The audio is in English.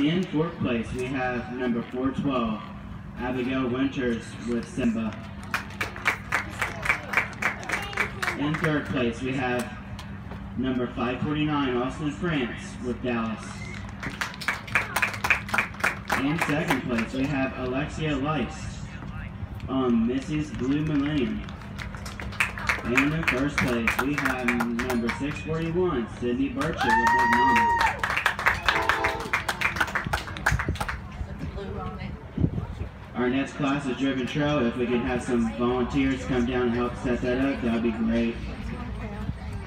In fourth place, we have number 412, Abigail Winters with Simba. In third place, we have number 549, Austin France with Dallas. In second place, we have Alexia Lice, Missy's Blue Millennium. And in first place, we have number 641, Sydney Burchett with Big Mama. Our next class is Driven Trail. If we could have some volunteers come down and help set that up, that would be great.